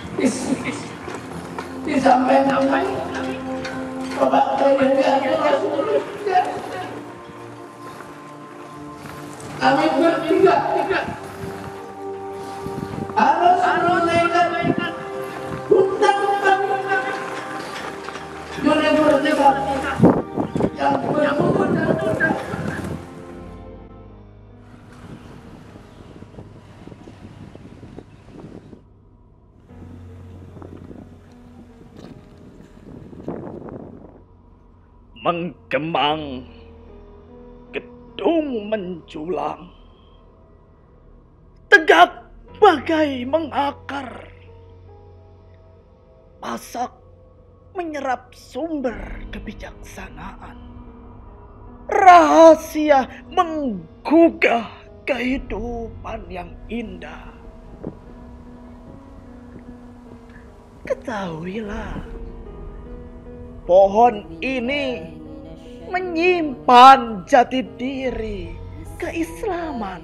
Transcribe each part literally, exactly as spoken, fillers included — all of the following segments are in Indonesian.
Disampaikan Bapak kami bertiga harus menunaikan hutang kami universitas yang bermudah-mudah. Menggembang, gedung menjulang, tegak bagai mengakar, pasak menyerap sumber kebijaksanaan, rahasia menggugah kehidupan yang indah. Ketahuilah, pohon ini menyimpan jati diri keislaman,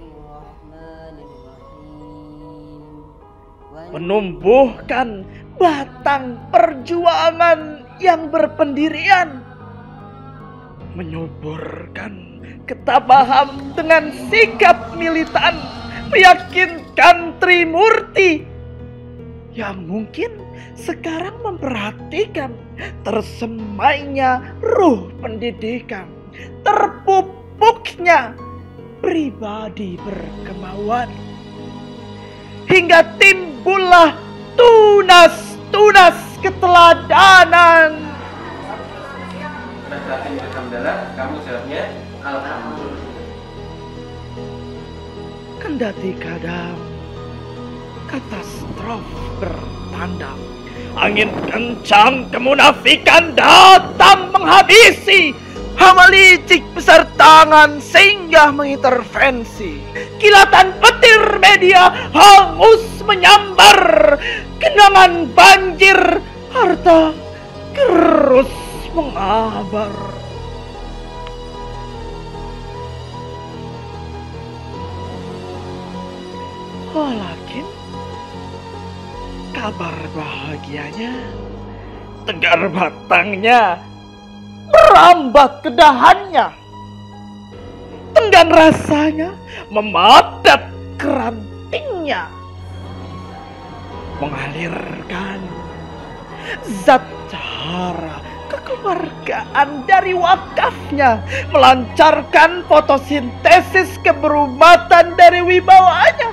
menumbuhkan batang perjuangan yang berpendirian, menyuburkan ketabahan dengan sikap militan, meyakinkan Trimurti yang mungkin sekarang memperhatikan tersemainya ruh pendidikan, terpupuknya pribadi berkemauan, hingga timbullah tunas-tunas keteladanan. Berarti alhamdulillah, kamu jawabnya alhamdulillah. Kendati kadang katastrof bertanda, angin kencang kemunafikan datang menghabisi, hama licik besar tangan singgah mengintervensi, kilatan petir media hangus menyambar, genangan banjir harta terus mengabar. Walakin kabar bahagianya, tegar batangnya, merambat ke dahannya, tenggang rasanya, memadat kerantingnya, mengalirkan zat cahara kekeluargaan dari wakafnya, melancarkan fotosintesis keberumatan dari wibawanya,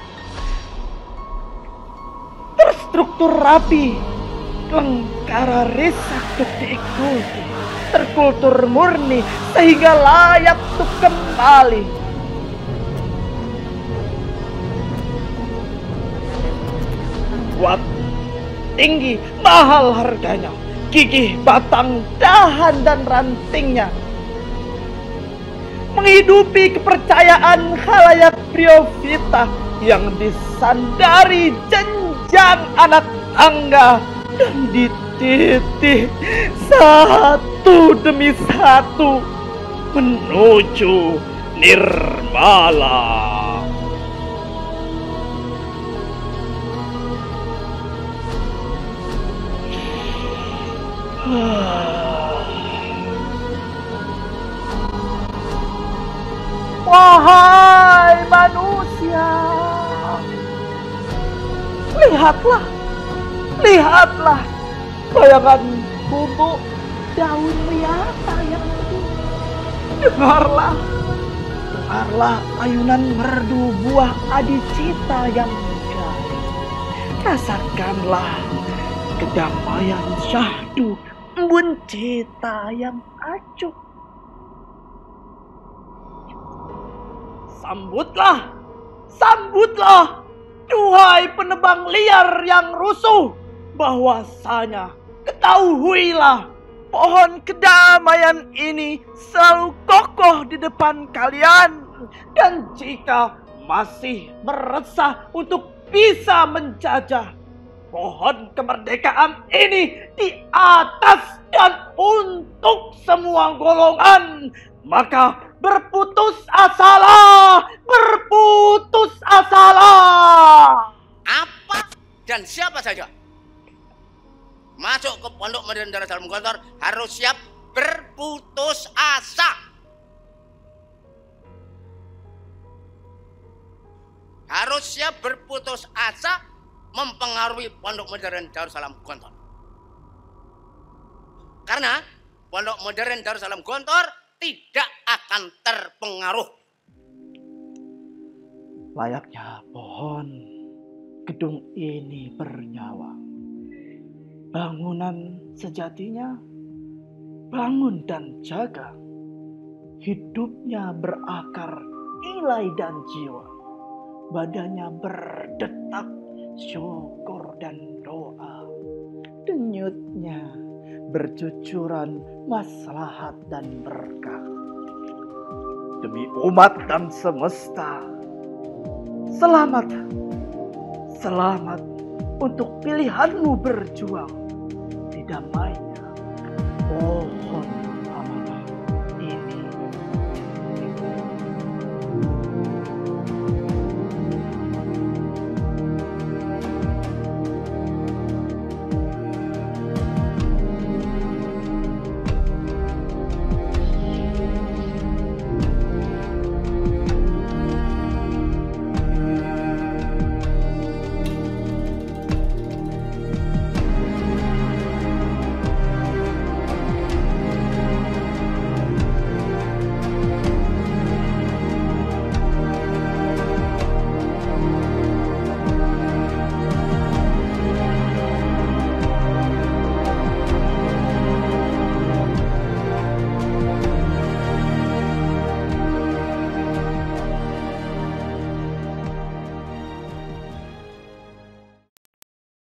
terstruktur rapi, lengkara risak untuk diikuti, terkultur murni sehingga layak untuk kembali. Kuat, tinggi, mahal harganya, gigih batang, dahan dan rantingnya, menghidupi kepercayaan khalayak briovita yang disandari jenjang anak tangga dan dititih satu demi satu menuju nirmala. Wahai manusia, lihatlah, lihatlah bayangan bubuk daun riata yang teduh. Dengarlah, dengarlah ayunan merdu buah adicita yang megah. Rasakanlah kedamaian syahdu embun cita yang acuh. Sambutlah, sambutlah, duhai penebang liar yang rusuh, bahwasanya ketahuilah pohon kedamaian ini selalu kokoh di depan kalian, dan jika masih meresah untuk bisa menjajah pohon kemerdekaan ini di atas dan untuk semua golongan, maka berputus asalah, berputus asalah. Apa dan siapa saja Modern Darussalam Gontor harus siap berputus asa. Harus siap berputus asa mempengaruhi Pondok Modern Darussalam Gontor. Karena Pondok Modern Darussalam Gontor tidak akan terpengaruh. Layaknya pohon, gedung ini bernyawa. Bangunan sejatinya bangun dan jaga. Hidupnya berakar nilai dan jiwa. Badannya berdetak syukur dan doa. Denyutnya bercucuran maslahat dan berkah. Demi umat dan semesta, selamat, selamat untuk pilihanmu berjuang di damainya pohon